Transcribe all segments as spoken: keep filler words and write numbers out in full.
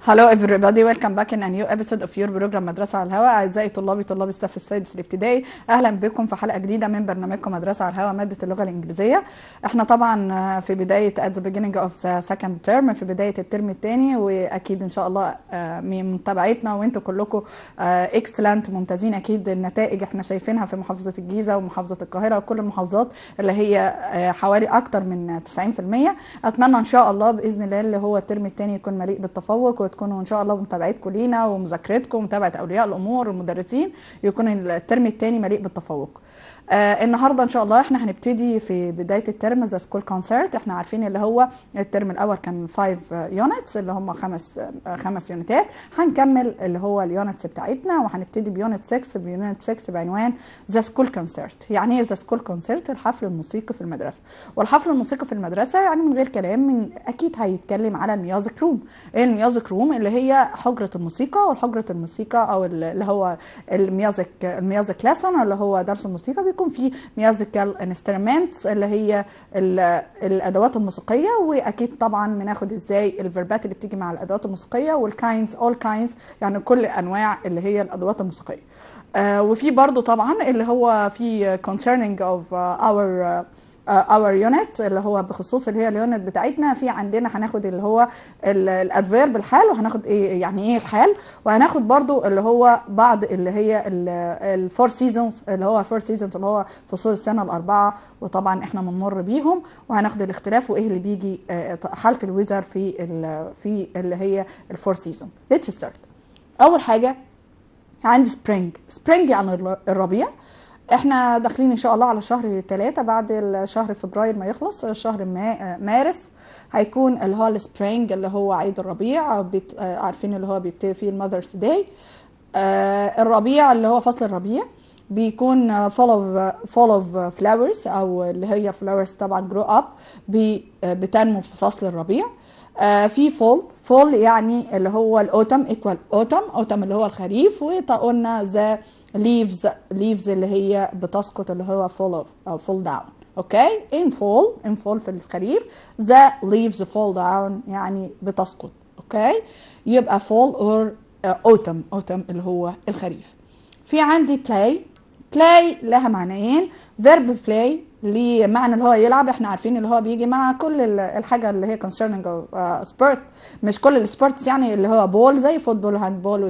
Hello everybody, welcome back in a new episode of your program مدرسة على الهواء. أعزائي طلابي طلاب الصف السادس الابتدائي، أهلا بكم في حلقة جديدة من برنامجكم مدرسة على الهواء مادة اللغة الإنجليزية. احنا طبعا في بداية at the beginning of the second term، في بداية الترم الثاني، وأكيد إن شاء الله من متابعتنا وأنتم كلكم excellent ممتازين. أكيد النتائج احنا شايفينها في محافظة الجيزة ومحافظة القاهرة وكل المحافظات اللي هي حوالي أكتر من تسعين في المية. أتمنى إن شاء الله بإذن الله اللي هو الترم الثاني يكون مليء بالتفوق، وتكونوا ان شاء الله بمتابعتكم لينا ومذاكرتكم ومتابعه اولياء الامور والمدرسين، يكون الترم الثاني مليء بالتفوق. آه النهارده ان شاء الله احنا هنبتدي في بدايه الترم ذا سكول كونسرت. احنا عارفين اللي هو الترم الاول كان خمسة يونتس اللي هم خمس آه خمس يونتات. هنكمل اللي هو اليونتس بتاعتنا وهنبتدي بيونت ستة بيونت ستة بعنوان ذا سكول كونسرت. يعني ايه ذا سكول كونسرت؟ الحفل الموسيقي في المدرسه. والحفل الموسيقي في المدرسه يعني من غير كلام، من اكيد هيتكلم على الميوزك روم. ايه الميوزك روم؟ اللي هي حجره الموسيقى، والحجره الموسيقى او اللي هو الميوزك الميوزك ليسون اللي هو درس الموسيقى، يكون في ميوزيكال انسترومنتس اللي هي الادوات الموسيقيه. واكيد طبعا بناخد ازاي الفيربات اللي بتيجي مع الادوات الموسيقيه، والكاينز اول كاينز يعني كل انواع اللي هي الادوات الموسيقيه. آه وفي برضو طبعا اللي هو في concerning of uh, our uh, اور يونت اللي هو بخصوص اللي هي اليونت بتاعتنا. في عندنا هناخد اللي هو الادفيرب الحال، وهناخد ايه يعني ايه الحال، وهناخد برضو اللي هو بعض اللي هي الفور سيزونز اللي هو الفور سيزونز اللي هو فصول السنه الاربعه، وطبعا احنا بنمر بيهم، وهناخد الاختلاف وايه اللي بيجي حاله الويزر في في اللي هي الفور سيزون. ليتس ستارت. اول حاجه عندي سبرينج. سبرينج يعني الربيع. احنا داخلين ان شاء الله على شهر ثلاثة، بعد الشهر فبراير ما يخلص شهر مارس هيكون اللي هو السبرينج اللي هو عيد الربيع. عارفين اللي هو بيبتدي فيه المذرز داي. الربيع اللي هو فصل الربيع بيكون full of full of flowers، او اللي هي flowers طبعا grow up بتنمو في فصل الربيع. آه في فول. فول يعني اللي هو الاوتم ايكوال اوتم اوتم اللي هو الخريف. وقلنا ذا ليفز ليفز اللي هي بتسقط اللي هو فول اوف او فول داون. اوكي ان فول ان فول في الخريف ذا ليفز فول داون يعني بتسقط. اوكي يبقى فول اور اوتم اوتم اللي هو الخريف. في عندي بلاي. بلاي لها معنيين. فيرب بلاي ليه معنى اللي هو يلعب. احنا عارفين اللي هو بيجي مع كل الحاجه اللي هي concerning of سبورت. مش كل السبورتس يعني اللي هو بول زي فوتبول وهاند بول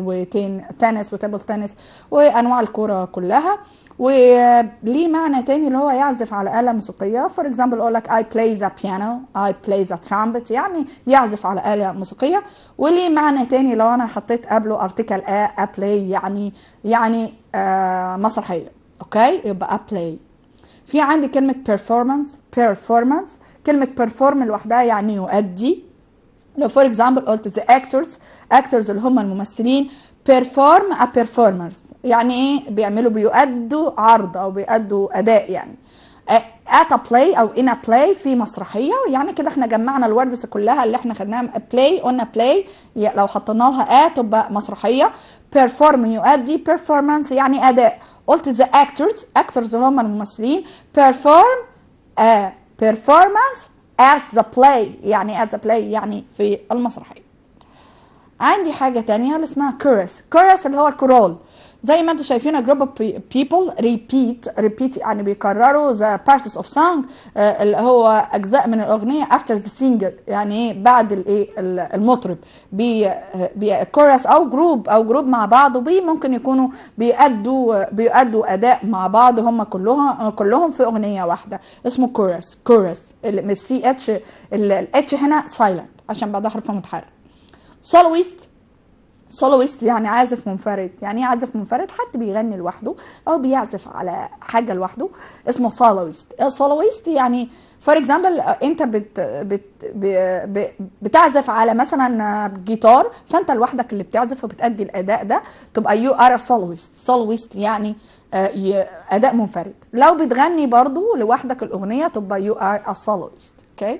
وتنس وتابل تنس وانواع الكوره كلها. وليه معنى تاني اللي هو يعزف على آلة موسيقية. فور اكزامبل اقول لك I play the piano I play the trumpet يعني يعزف على آلة موسيقية. وليه معنى تاني لو انا حطيت قبله ارتكل a a play يعني يعني آه مسرحية. اوكي يبقى a play. في عندي كلمة performance. performance كلمة perform لوحدها يعني يؤدي. لو فور اكزامبل قلت the actors actors اللي هم الممثلين perform a performance يعني ايه؟ بيعملوا بيؤدوا عرض او بيؤدوا اداء يعني. at a play او in a play في مسرحيه. يعني كده احنا جمعنا الوردس كلها اللي احنا خدناها. play قلنا play لو حطينا لها at تبقى مسرحيه. perform يؤدي. performance يعني اداء. قلت the actors actors اللي هم الممثلين perform a performance at the play يعني at the play يعني في المسرحيه. عندي حاجه تانية اللي اسمها chorus. chorus اللي هو الكورال. زي ما انتم شايفين group of people repeat repeat يعني بيكرروا the parts of song آه اللي هو اجزاء من الاغنيه after the singer يعني ايه؟ بعد الايه المطرب. بي بي chorus او جروب او جروب مع بعض، وبي ممكن يكونوا بيأدوا بيأدوا اداء مع بعض هم كلهم كلهم في اغنيه واحده اسمه chorus. chorus مش سي اتش، الاتش هنا silent عشان بعدها حرف متحرك. soloist. سولويست يعني عازف منفرد. يعني ايه عازف منفرد؟ حد بيغني لوحده او بيعزف على حاجه لوحده اسمه سولويست. سولويست يعني فور اكزامبل انت بت بت ب بتعزف على مثلا جيتار، فانت لوحدك اللي بتعزف وبتأدي الاداء ده، تبقى يو ار سولويست. سولويست يعني اداء منفرد. لو بتغني برضو لوحدك الاغنيه تبقى يو ار ا سولويست. اوكي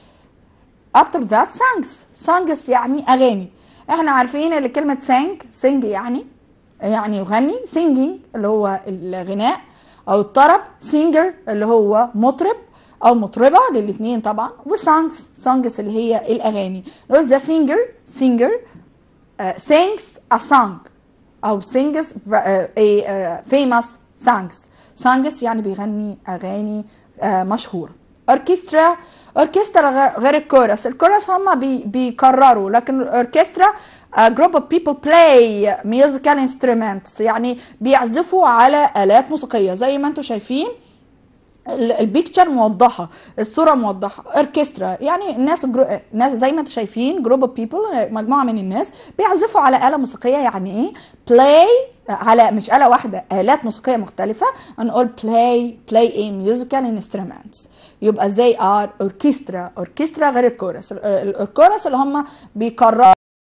after that songs. songs يعني اغاني. احنا عارفين اللي كلمة sing sing يعني يعني يغني. singing اللي هو الغناء او الطرب. singer اللي هو مطرب. او مطربه للاثنين طبعا. وسونجز سونجز اللي هي الاغاني. نقول ذا سينجر سينجر sings a song او sings a famous songs. songs يعني بيغني اغاني مشهوره. اوركسترا اوركسترا غير الكورس. الكورس هم بي بيكرروا، لكن الاوركسترا جروب اوف بيبل بلاي ميوزيكال انسترومنتس، يعني بيعزفوا على آلات موسيقيه. زي ما انتم شايفين البيكتشر موضحه، الصوره موضحه. اوركسترا يعني الناس جرو... ناس زي ما انتم شايفين جروب اوف بيبل، مجموعه من الناس بيعزفوا على آلة موسيقيه. يعني ايه بلاي؟ على مش آلة واحده، آلات موسيقيه مختلفه. نقول بلاي بلاي ايه ميوزيكال انسترومنتس. يبقى زي ار اوركسترا. اوركسترا غير الكورس. الكورس اللي هم بيكرروا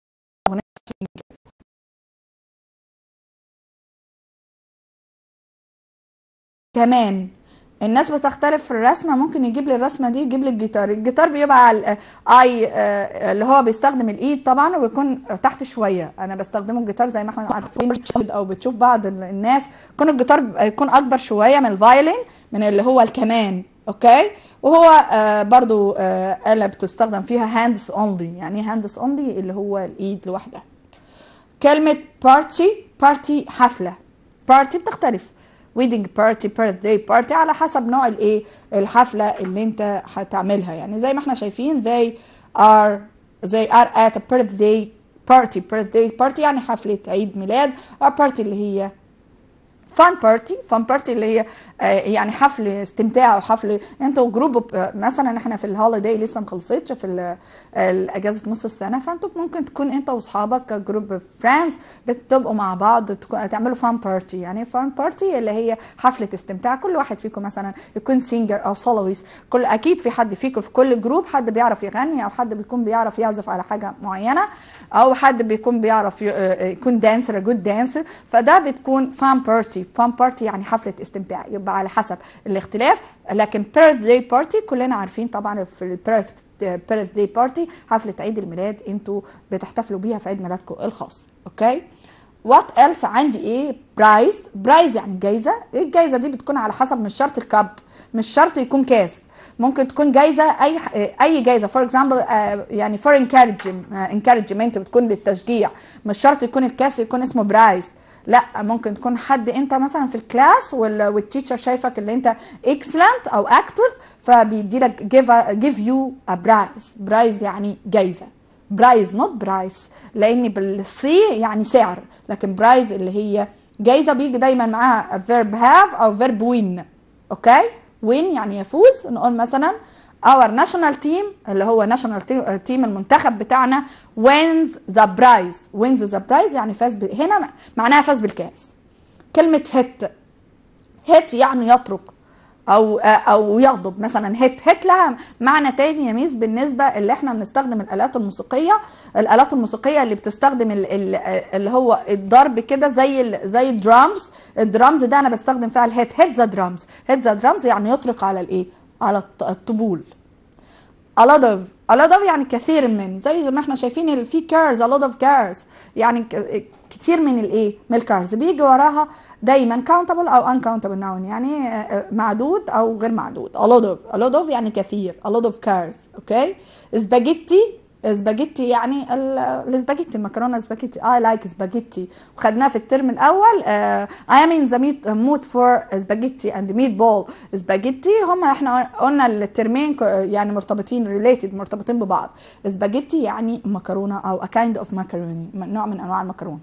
كمان. الناس بتختلف في الرسمه، ممكن يجيب لي الرسمه دي يجيب لي الجيتار. الجيتار بيبقى على اي اللي هو بيستخدم الايد طبعا ويكون تحت شويه. انا بستخدمه الجيتار زي ما احنا عارفين او بتشوف بعض الناس يكون الجيتار يكون اكبر شويه من الفايلين، من اللي هو الكمان. اوكي. وهو آه برضو آه آلة بتستخدم فيها هاندز اونلي. يعني هاندز اونلي اللي هو الايد لوحدها. كلمه بارتي بارتي حفله. بارتي بتختلف، ويدنج بارتي بيرثداي بارتي على حسب نوع الايه الحفله اللي انت هتعملها. يعني زي ما احنا شايفين they are they are at a birthday party. birthday party يعني حفله عيد ميلاد. or party اللي هي فان بارتي. فان بارتي اللي هي يعني حفل استمتاع او حفل انتوا جروب. مثلا احنا في الهوليداي لسه ما خلصتش في الاجازه نص السنه، فانتوا ممكن تكون انت واصحابك جروب فريندز بتبقوا مع بعض تعملوا فان بارتي. يعني فان بارتي اللي هي حفله استمتاع. كل واحد فيكم مثلا يكون سينجر او سولويست. كل اكيد في حد فيكم في كل جروب حد بيعرف يغني، او حد بيكون بيعرف يعزف على حاجه معينه، او حد بيكون بيعرف يكون دانسر جود دانسر. فده بتكون فان بارتي. فان بارتي يعني حفله استمتاع. يبقى على حسب الاختلاف. لكن بيرثداي بارتي كلنا عارفين طبعا في البيرث بيرثداي بارتي حفله عيد الميلاد انتوا بتحتفلوا بيها في عيد ميلادكم الخاص. اوكي. وات ايلس عندي ايه؟ برايز. برايز يعني جايزه. الجايزه دي بتكون على حسب، مش شرط الكاب، مش شرط يكون كاس، ممكن تكون جايزه اي اي جايزه. فور اكزامبل يعني فور انكارجمنت بتكون للتشجيع. مش شرط يكون الكاس يكون اسمه برايز، لا ممكن تكون حد انت مثلا في الكلاس والتيتشر شايفك اللي انت اكسلنت او اكتف فبيدي لك جيف يو ا برايز. برايز يعني جايزه. برايز نوت برايس لان بالسي يعني سعر، لكن برايز اللي هي جايزه بيجي دايما معاها فيرب هاف او فيرب وين. اوكي. وين يعني يفوز. نقول مثلا our national team اللي هو national team المنتخب بتاعنا wins the prize. wins the prize يعني فاز ب... هنا معناها فاز بالكاس. كلمة hit hit يعني يترك او او يغضب. مثلا hit hit لها معنى تاني يا ميس بالنسبة اللي احنا بنستخدم الآلات الموسيقية. الآلات الموسيقية اللي بتستخدم اللي هو الضرب كده زي زي الدرامز. الدرامز ده انا بستخدم فيها الهيت. hit the drums. hit the drums يعني يطرق على الايه؟ على الطبول. a lot of a lot of يعني كثير من. زي ما احنا شايفين في cars a lot of cars يعني كتير من الايه؟ من الكارز. بيجي وراها دايما countable او uncountable noun يعني معدود او غير معدود. a lot of a lot of يعني كثير. a lot of cars. اوكي. سباجيتي. سباجيتي يعني السباجيتي المكرونه سباجيتي. I like سباجيتي وخدناها في الترم الاول. uh, I am in the mood for سباجيتي and meatball. سباجيتي هم احنا قلنا الترمين يعني مرتبطين related مرتبطين ببعض. سباجيتي يعني مكرونه او a kind of macaroni نوع من انواع المكرونه.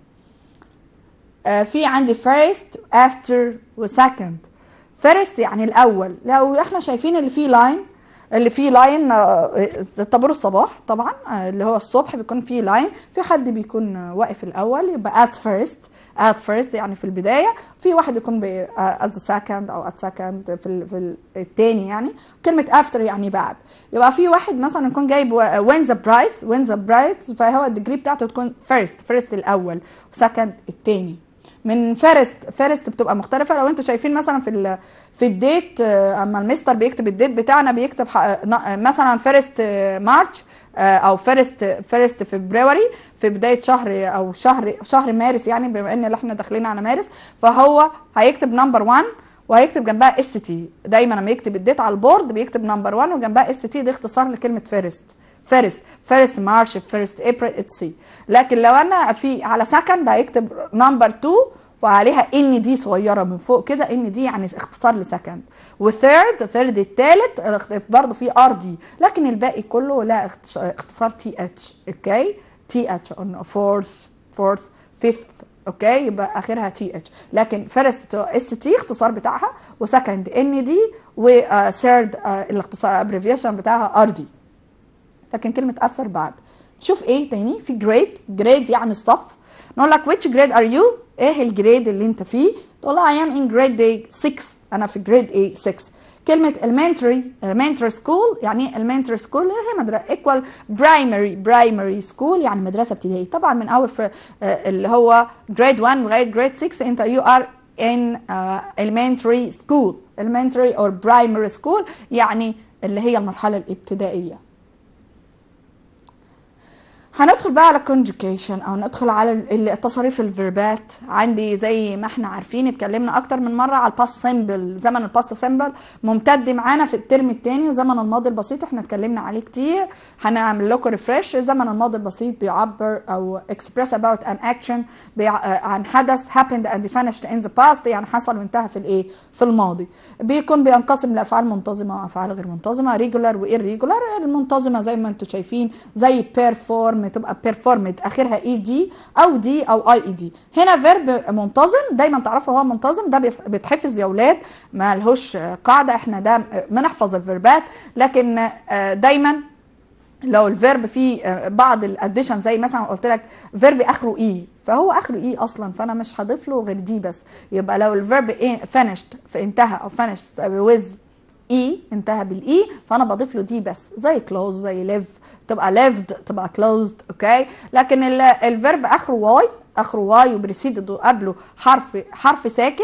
uh, في عندي first after و second. first يعني الاول. لو احنا شايفين اللي فيه لاين اللي فيه لاين طابور الصباح طبعا اللي هو الصبح بيكون فيه لاين. في حد بيكون واقف الاول يبقى at first. at first يعني في البدايه. في واحد يكون at the second او at second في في الثاني يعني. كلمه after يعني بعد. يبقى في واحد مثلا يكون جايب win the prize. win the prize فهو الديجري بتاعته تكون first. first الاول وسكند الثاني. من فيرست فيرست بتبقى مختلفه. لو انتوا شايفين مثلا في في الديت اما المستر بيكتب الديت بتاعنا بيكتب مثلا فيرست مارش او فيرست فيرست فبراير في بدايه شهر او شهر شهر مارس يعني بما ان احنا داخلين على مارس فهو هيكتب نمبر واحد وهيكتب جنبها اس تي. دايما لما يكتب الديت على البورد بيكتب نمبر واحد وجنبها اس تي، دي اختصار لكلمه فيرست. فيرست فيرست مارش، فيرست ابريل، اتس سي. لكن لو انا في على سكند هيكتب نمبر اتنين وعليها ان دي صغيره من فوق كده، ان دي يعني اختصار لسكند. وثيرد، ثيرد الثالث برضه في ار دي، لكن الباقي كله لا اختصار تي اتش. اوكي، تي اتش. فورث، فورث، فيفث. اوكي، يبقى اخرها تي اتش. لكن فيرست اس تي اختصار بتاعها، وسكند ان دي، وثيرد الاختصار ابريفيشن بتاعها ار دي. لكن كلمه افسر بعد. شوف ايه تاني في جريد. جريد يعني الصف. نقول لك which grade are you؟ ايه الجريد اللي انت فيه؟ تقول لها I am in grade ستة. انا في جريد ايه؟ ستة. كلمة elementary، elementary school يعني elementary school هي مدرسة equal primary، primary school يعني مدرسة ابتدائية. طبعا من اول في اللي هو grade واحد لغاية grade ستة انت you are in uh, elementary school. elementary or primary school يعني اللي هي المرحلة الابتدائية. هندخل بقى على conjugation او ندخل على التصاريف الفيربات. عندي زي ما احنا عارفين اتكلمنا اكتر من مره على الباست سيمبل. زمن الباست سيمبل ممتد معانا في الترم الثاني، وزمن الماضي البسيط احنا اتكلمنا عليه كتير. هنعمل لكم ريفريش. زمن الماضي البسيط بيعبر او express about an action عن حدث happened and vanished in the past يعني حصل وانتهى في الايه؟ في الماضي. بيكون بينقسم لافعال منتظمه وافعال غير منتظمه، regular و irregular. المنتظمه زي ما انتم شايفين زي perform تبقى performed اخرها اي دي او دي او اي اي دي. هنا فيرب منتظم دايما تعرفوا هو منتظم، ده بيتحفظ يا اولاد، ما لهوش قاعده، احنا ده بنحفظ الفيربات. لكن دايما لو الفيرب فيه بعض الاديشن زي مثلا قلت لك فيرب اخره اي فهو اخره اي اصلا، فانا مش هضيف له غير دي بس. يبقى لو الفيرب finished فانتهى او finished with اي انتهى بالاي فانا بضيف له دي بس، زي close زي live تبقى lived تبقى closed. اوكي، لكن الفيرب اخره واي، اخره واي وبريسيدد وقبله حرف حرف ساكن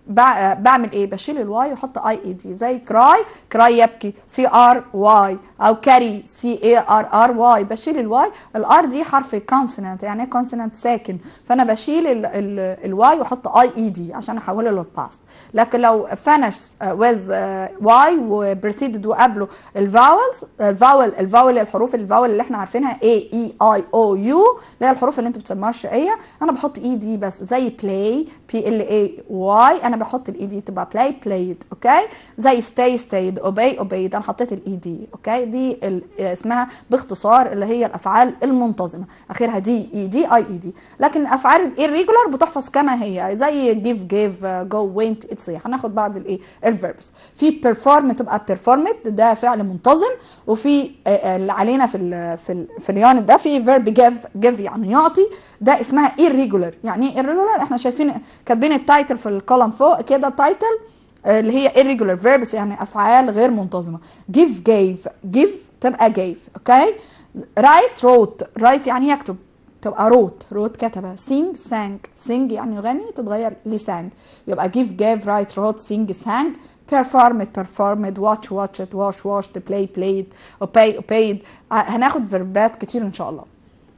بعمل ايه؟ بشيل الواي واحط اي اي دي. زي كراي، كراي يبكي، سي ار واي، او كاري سي اي ار ار واي، بشيل الواي. الار دي حرف كونسونانت، يعني ايه كونسونانت؟ ساكن، فانا بشيل ال ال الواي واحط اي اي دي عشان احوله للباست. لكن لو فانش ويز واي وبريسيدد وقبله الفاولز، الفاول الفاول الحروف الفاول اللي احنا عارفينها اي اي اي او يو اللي هي الحروف اللي انتوا بتسموها الشقيه، انا بحط اي دي بس. زي بلاي، بي ال اي واي، انا بحط الاي دي تبقى بلاي بلايد. اوكي، زي ستاي ستايد، اوبي اوبيد، انا حطيت الاي دي. اوكي، دي اسمها باختصار اللي هي الافعال المنتظمه اخرها دي اي دي اي اي دي. لكن الافعال الريجولار بتحفظ كما هي، زي جيف جيف جو وينت اتس. هناخد بعض الايه الفيربس. في بيرفورم تبقى بيرفورمد ده فعل منتظم، وفي اللي علينا في ال في ال في اليونت ده في فيرب جيف، جيف يعني يعطي، ده اسمها irregular. يعني ايه irregular؟ احنا شايفين كاتبين التايتل في الكولم فوق كده، تايتل اللي هي irregular verbs يعني افعال غير منتظمه. give gave، give تبقى gave. اوكي، write wrote، write يعني يكتب تبقى wrote، wrote كتبه. sing sang، sing يعني يغني تتغير لسang، يبقى give gave write wrote sing sang. performed performed، watch watched wash washed، play played، obey obeyed. هناخد فيربات كتير ان شاء الله.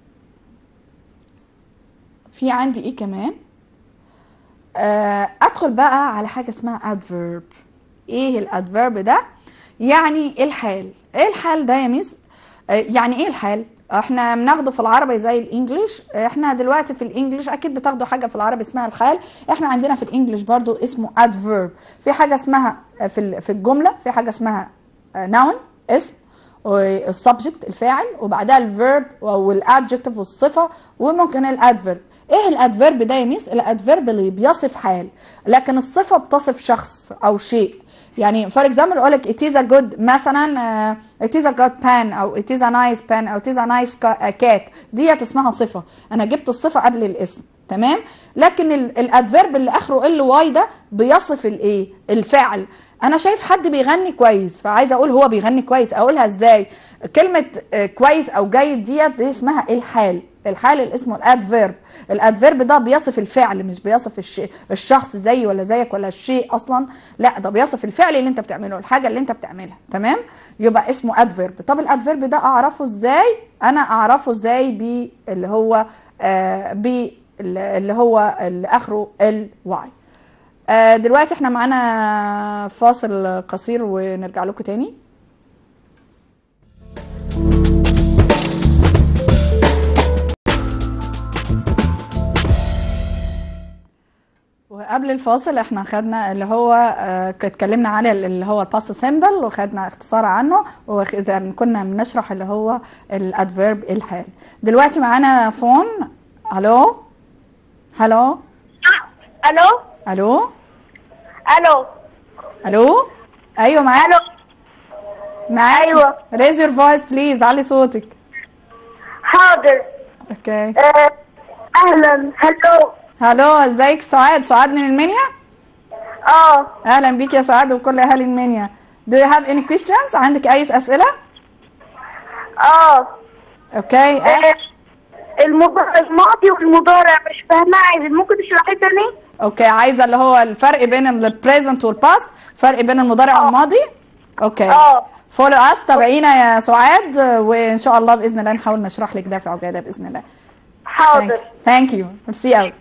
في عندي ايه كمان؟ ادخل بقى على حاجه اسمها adverb. ايه الادفيرب ده؟ يعني الحال. ايه الحال ده يا ميس؟ يعني ايه الحال؟ احنا بناخده في العربي زي الانجليش. احنا دلوقتي في الانجليش اكيد بتاخدوا حاجه في العربي اسمها الحال، احنا عندنا في الانجليش برضو اسمه adverb. في حاجه اسمها في في الجمله في حاجه اسمها noun اسم، والسبجكت الفاعل، وبعدها الفيرب والادجكتيف والصفه، وممكن الادفيرب. ايه الادفيرب ده يا ميس؟ الادفيرب اللي بيصف حال، لكن الصفه بتصف شخص او شيء. يعني فور اكزامبل اقول لك it is a good مثلا uh, it is a good pen او it is a nice pen او it is a nice cat، ديت اسمها صفه، انا جبت الصفه قبل الاسم. تمام، لكن الادفيرب اللي اخره ال واي ده بيصف الايه؟ الفعل. انا شايف حد بيغني كويس فعايزه اقول هو بيغني كويس، اقولها ازاي؟ كلمه كويس او جيد ديت دي اسمها الحال. الحال اللي اسمه الادفيرب. الادفيرب ده بيصف الفعل مش بيصف الشيء، الشخص زي ولا زيك ولا الشيء اصلا، لا ده بيصف الفعل اللي انت بتعمله، الحاجه اللي انت بتعملها. تمام، يبقى اسمه ادفيرب. طب الادفيرب ده اعرفه ازاي؟ انا اعرفه ازاي؟ ب اللي هو آه ب اللي هو اللي اخره ال واي. آه دلوقتي احنا معانا فاصل قصير ونرجع لكم تاني. وقبل الفاصل احنا خدنا اللي هو اه اتكلمنا عن اللي هو الباست سيمبل وخدنا اختصار عنه، واذا كنا بنشرح اللي هو الادفيرب الحال. دلوقتي معانا فون. الو الو الو الو الو الو ايوه معاك. الو معاك. ايوه. raise your voice please، علي صوتك. حاضر. اوكي. آه، اهلا. هلو هلو، ازيك؟ سعاد. سعاد من المنيا. اه اهلا بيك يا سعاد وكل اهالي المنيا. do you have any questions؟ عندك اي اسئله؟ اه اوكي. آه، المضارع الماضي والمضارع مش فاهمه، عايز ممكن تشرحي تاني؟ اوكي، عايزه اللي هو الفرق بين البريزنت والباست، فرق بين المضارع آه. والماضي. اوكي. اه فولو اس، تابعينا يا سعاد، وان شاء الله باذن الله نحاول نشرح لك ده في عجاله باذن الله. حاضر. ثانك يو، ميرسي قوي.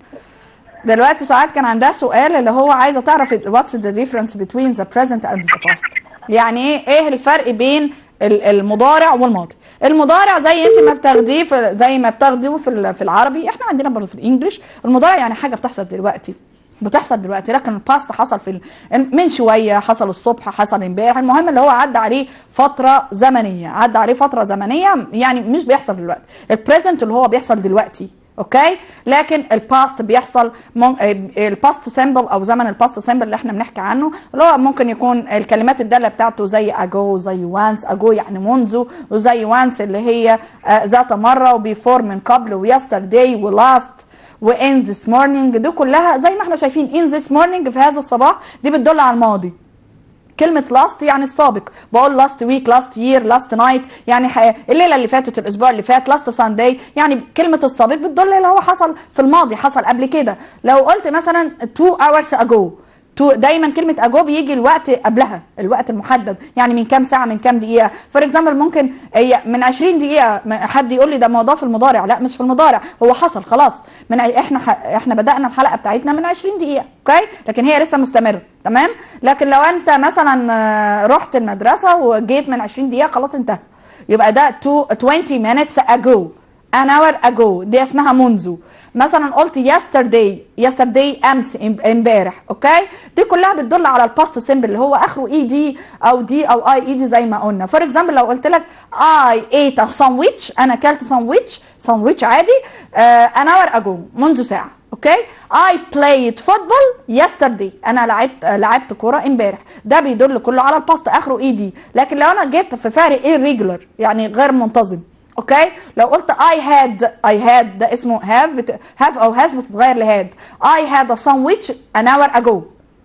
دلوقتي سعاد كان عندها سؤال اللي هو عايزه تعرف what's the difference between the present and the past. يعني ايه ايه الفرق بين المضارع والماضي؟ المضارع زي انت ما بتاخديه في زي ما بتاخديه في في العربي، احنا عندنا برضه في الانجليش المضارع يعني حاجه بتحصل دلوقتي، بتحصل دلوقتي، لكن الباست حصل في من شويه، حصل الصبح، حصل امبارح، المهم اللي هو عدى عليه فتره زمنيه، عدى عليه فتره زمنيه يعني مش بيحصل دلوقتي. البريزنت اللي هو بيحصل دلوقتي، اوكي، لكن الباست بيحصل من... الباست سيمبل او زمن الباست سيمبل اللي احنا بنحكي عنه اللي هو ممكن يكون الكلمات الداله بتاعته زي اجو، زي وانس. اجو يعني منذ، وزي وانس اللي هي ذات مره، وبيفور من قبل، ويسترداي، ولاست، وان ذس مورنينج. دي كلها زي ما احنا شايفين ان ذس مورنينج في هذا الصباح، دي بتدل على الماضي. كلمة لاست يعني السابق، بقول لاست ويك، لاست يير، لاست نايت يعني الليلة اللي فاتت، الأسبوع اللي فات، لاست سانداي يعني كلمة السابق بتدل اللي هو حصل في الماضي، حصل قبل كده. لو قلت مثلا two hours ago، دايما كلمه اجو بيجي الوقت قبلها، الوقت المحدد، يعني من كام ساعه، من كام دقيقه. فور اكزامبل ممكن هي من عشرين دقيقه، حد يقول لي ده موضوع في المضارع، لا مش في المضارع، هو حصل خلاص. من احنا احنا بدانا الحلقه بتاعتنا من عشرين دقيقه، اوكي، لكن هي لسه مستمره، تمام. لكن لو انت مثلا رحت المدرسه وجيت من عشرين دقيقه، خلاص انتهى، يبقى ده twenty minutes ago، an hour ago، دي اسمها منذ. مثلا قلت yesterday، yesterday امس، امبارح، اوكي، دي كلها بتدل على الباست سيمبل اللي هو اخره اي دي او دي او اي اي دي زي ما قلنا. فور اكزامبل لو قلت لك I ate a sandwich، انا اكلت ساندويتش، ساندويتش عادي، uh, an hour ago، منذ ساعه، اوكي. I played football yesterday، انا لعبت لعبت كوره امبارح، ده بيدل كله على الباست اخره اي دي. لكن لو انا جيت في فارق irregular يعني غير منتظم، اوكي، لو قلت I had، I had ده اسمه have، بت... have او has بتتغير لهاد. I had a sandwich an hour ago،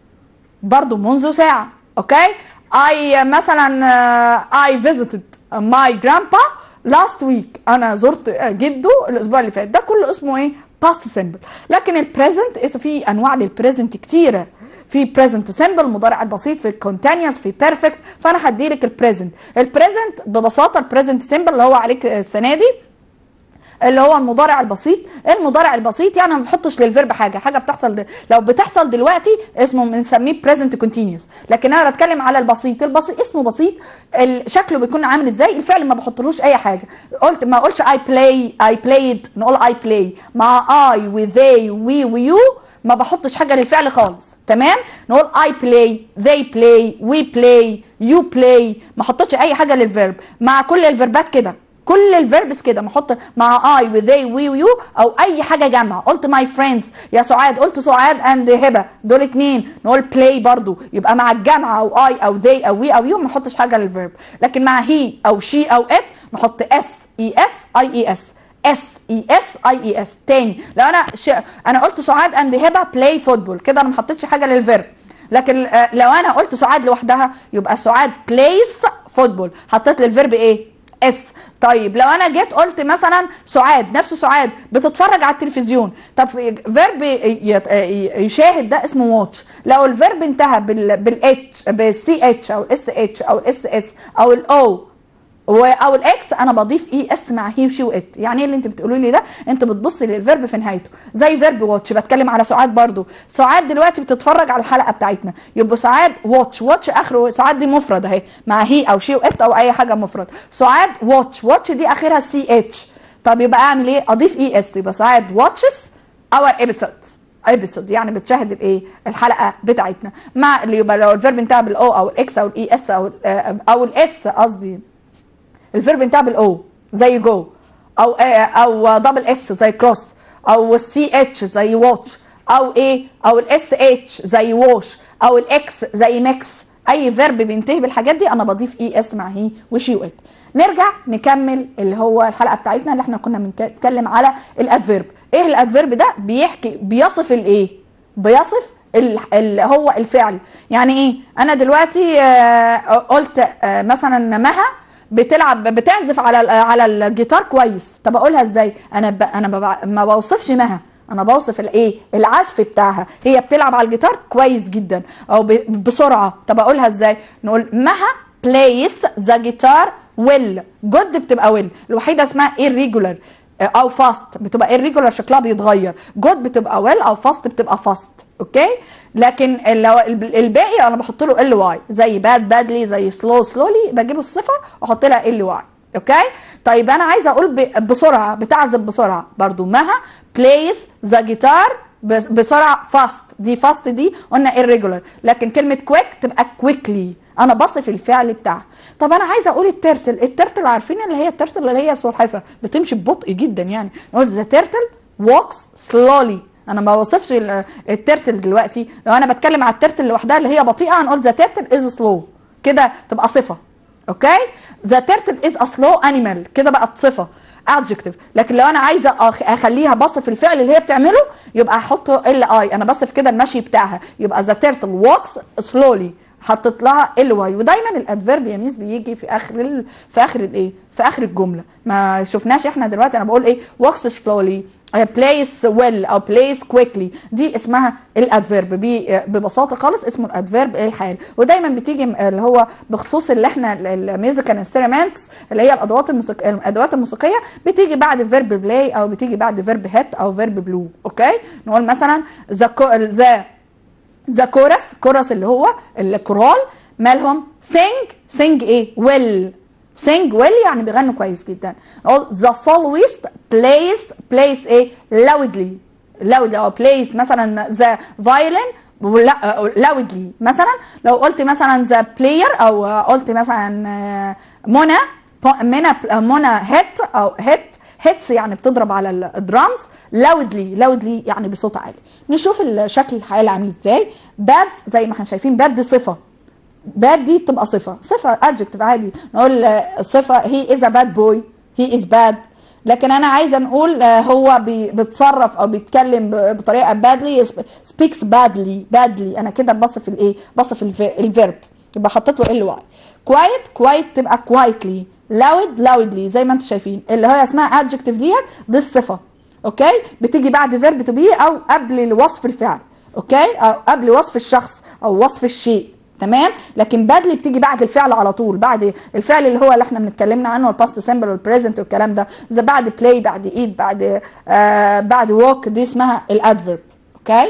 برضو منذ ساعة، اوكي. I مثلا uh, I visited my grandpa last week، انا زرت جده الاسبوع اللي فات، ده كله اسمه ايه؟ past simple. لكن البريزنت في انواع للبريزنت كتيرة، في بريزنت سيمبل، مضارع البسيط، في كونتينيوس، في بيرفكت. فانا هديلك البريزنت. البريزنت ببساطه البريزنت سيمبل اللي هو عليك السنه دي اللي هو المضارع البسيط. المضارع البسيط يعني ما بحطش للفيرب حاجه، حاجه بتحصل دل... لو بتحصل دلوقتي اسمه بنسميه بريزنت كونتينيوس. لكن انا بتكلم على البسيط، البسيط اسمه بسيط، شكله بيكون عامل ازاي؟ الفعل ما بحطلوش اي حاجه. قلت ما اقولش I play I played، نقول I play مع I و they we و you، ما بحطش حاجه للفعل خالص، تمام. نقول I play they play we play you play، ما حطيتش اي حاجه للفيرب. مع كل الفيربات كده، كل الفيربس كده ما احط مع I و they we و you او اي حاجه جمع. قلت my friends يا سعاد، قلت سعاد and هبه، دول اتنين، نقول play برضو، يبقى مع الجمع او I او they او we او you ما نحطش حاجه للفيرب. لكن مع he او she او it نحط s e s i e s، اس اي اس اي اي اس. تاني لو انا ش... انا قلت سعاد اند هبه بلاي فوتبول، كده انا ما حطيتش حاجه للفيرب. لكن لو انا قلت سعاد لوحدها يبقى سعاد بلايز فوتبول، حطيت للفيرب ايه؟ اس. طيب لو انا جيت قلت مثلا سعاد، نفس سعاد بتتفرج على التلفزيون، طب فيرب يشاهد ده اسمه واتش. لو الفيرب انتهى بال بالاتش بالسي اتش او الاس اتش او الاس اس او الاو او الاكس انا بضيف اي اس مع هي وشي وات. يعني ايه اللي انت بتقولوا لي ده؟ انت بتبصي للفيرب في نهايته زي فيرب واتش. بتكلم على سعاد برضو. سعاد دلوقتي بتتفرج على الحلقه بتاعتنا، يبقى سعاد واتش. واتش اخره سعاد دي مفرد اهي مع هي او شي وات او اي حاجه مفرد. سعاد واتش. واتش دي اخرها سي اتش. طب يبقى اعمل ايه؟ اضيف اي اس. يبقى سعاد واتشز اور episodes. episode يعني بتشاهد الايه؟ الحلقه بتاعتنا. مع اللي يبقى لو الفيرب انتهى بالاو او الاكس او الاي اس او او الاس، قصدي الفيرب انتهى بالاو زي جو، او او دبل اس زي كروس، او السي اتش زي واتش، او ايه او الاس اتش زي ووش، او الاكس زي ميكس. اي فيرب بينتهي بالحاجات دي انا بضيف اي اس مع هي وشي وات. نرجع نكمل اللي هو الحلقه بتاعتنا اللي احنا كنا بنتكلم على الادفيرب. ايه الادفيرب ده؟ بيحكي بيصف الايه؟ بيصف اللي هو الفعل. يعني ايه؟ انا دلوقتي آه قلت آه مثلا مها بتلعب بتعزف على على الجيتار كويس. طب اقولها ازاي؟ انا ب... انا ب... ما بوصفش مها، انا بوصف الايه؟ العزف بتاعها. هي بتلعب على الجيتار كويس جدا او ب... بسرعه. طب اقولها ازاي؟ نقول مها plays the guitar well. good بتبقى well. الوحيده اسمها irregular او fast بتبقى irregular شكلها بيتغير. good بتبقى well او fast بتبقى fast. اوكي؟ لكن لو الباقي انا بحط له ال واي زي باد بادلي زي سلو سلولي، بجيب الصفه واحط لها ال واي. اوكي؟ طيب انا عايزه اقول بسرعه، بتعزف بسرعه برضو. مها plays the guitar بسرعه fast. دي fast دي قلنا irregular. لكن كلمه quick تبقى quickly. انا بصف الفعل بتاعها. طب انا عايزه اقول الترتل. الترتل عارفين اللي هي الترتل اللي هي سلحفه بتمشي ببطء جدا. يعني نقول ذا تيرتل walks slowly. انا ما بوصفش الترتل دلوقتي. لو انا بتكلم على الترتل لوحدها اللي هي بطيئه هنقول ذا تيرتل از سلو. كده تبقى صفه. اوكي؟ ذا تيرتل از ا سلو انيمال. كده بقت صفه adjective. لكن لو انا عايزه اخليها بصف الفعل اللي هي بتعمله يبقى احط ال اي. انا بصف كده المشي بتاعها. يبقى ذا تيرتل walks slowly حطيت لها ال واي. ودايما الادفيرب يا ميس بيجي في اخر ال... في اخر الايه؟ في اخر الجمله. ما شفناش احنا دلوقتي انا بقول ايه؟ walks slowly plays well او plays quickly. دي اسمها الادفيرب. ببساطه خالص اسمه الادفيرب الحال. ودايما بتيجي اللي هو بخصوص اللي احنا الميوزيكال انسترومنتس اللي هي الادوات الموسيقيه الادوات الموسيقيه بتيجي بعد فيرب بلاي او بتيجي بعد فيرب هيت او فيرب بلو. اوكي؟ نقول مثلا ذا ذا ذا كورس. كورس اللي هو الكورال مالهم sing. sing ايه؟ well. sing well يعني بيغنوا كويس جدا. the soloist plays plays ايه؟ loudly. loudly او plays مثلا the violin loudly. مثلا لو قلت مثلا the player او قلت مثلا منى منى منى هيت او هيت هيتس يعني بتضرب على الدرامز. لاودلي لاودلي يعني بصوت عالي. نشوف الشكل الحقيقي عامل ازاي. باد زي ما احنا شايفين باد دي صفه. باد دي تبقى صفه صفه adjective عادي. نقول صفه هي از ا باد بوي. هي از باد. لكن انا عايزه نقول هو بيتصرف او بيتكلم بطريقه بادلي. سبيكس بادلي. بادلي انا كده بصف الايه؟ بصف الفيرب. يبقى حطيت له ال واي. كوايت كوايت تبقى كوايتلي. لاود لاودلي زي ما انتم شايفين اللي هي اسمها adjective ديت. دي الصفه. اوكي؟ بتيجي بعد فيرب تو بي او قبل وصف الفعل. اوكي؟ او قبل وصف الشخص او وصف الشيء. تمام؟ لكن بادلي بتيجي بعد الفعل على طول. بعد الفعل اللي هو اللي احنا بنتكلمنا عنه الباست سيمبل والبريزنت والكلام ده. اذا بعد بلاي بعد ايت بعد آه بعد ووك دي اسمها الادفيرب. اوكي؟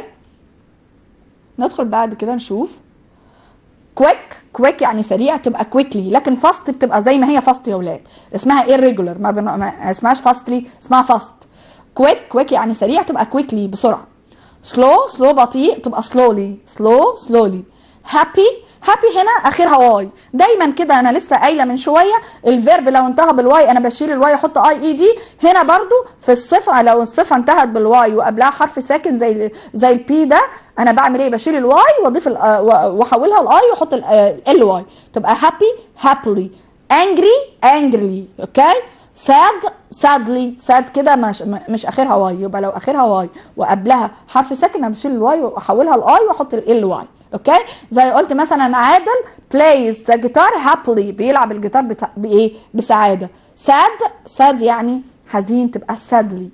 ندخل بعد كده نشوف كويك. كويك يعني سريع تبقى كويكلي. لكن فاست بتبقى زي ما هي فاست يا ولاد. اسمها irregular ما, بن... ما اسمهاش فاستلي اسمها فاست. كويك كويك يعني سريع تبقى كويكلي بسرعه. سلو سلو بطيء تبقى سلولي. سلو سلولي. هابي هابي هنا اخرها واي. دايما كده انا لسه قايله من شويه الفيرب لو انتهى بالواي انا بشيل الواي احط اي اي دي. هنا برضو في الصفه لو الصفه انتهت بالواي وقبلها حرف ساكن زي زي البي ده انا بعمل ايه؟ بشيل الواي واضيف واحولها الاي واحط ال واي تبقى هابي هابلي. انجري انجرلي. اوكي؟ sad sadly sad كده مش مش اخرها واي. يبقى لو اخرها واي وقبلها حرف ساكن انا بشيل الواي واحولها الاي واحط ال واي. اوكي؟ زي قلت مثلا عادل plays the guitar happily بيلعب الجيتار بتا... بايه؟ بسعاده. sad sad يعني حزين تبقى sadly.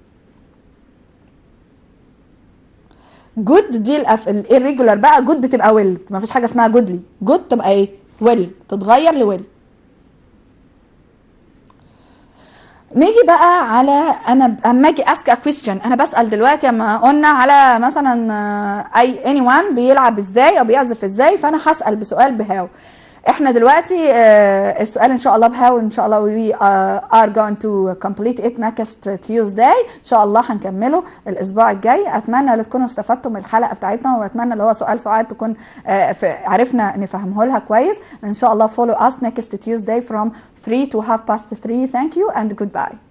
good دي الirregular بقى. good بتبقى well. ما فيش حاجه اسمها goodly. good تبقى ايه؟ well تتغير لويل. نيجي بقى على انا اما اجي اسك ا كويستشن، انا بسال دلوقتي اما قلنا على مثلا آه، اي اني وان بيلعب ازاي او بيعزف ازاي، فانا هسال بسؤال بهاو. احنا دلوقتي آه، السؤال ان شاء الله بهاو، ان شاء الله we uh, are going to complete it next Tuesday ان شاء الله هنكمله الاسبوع الجاي. اتمنى ان تكونوا استفدتوا من الحلقه بتاعتنا، واتمنى اللي هو سؤال سعاد تكون آه، ف- عرفنا نفهمه لها كويس. ان شاء الله follow us next Tuesday from three to half past three. Thank you and goodbye.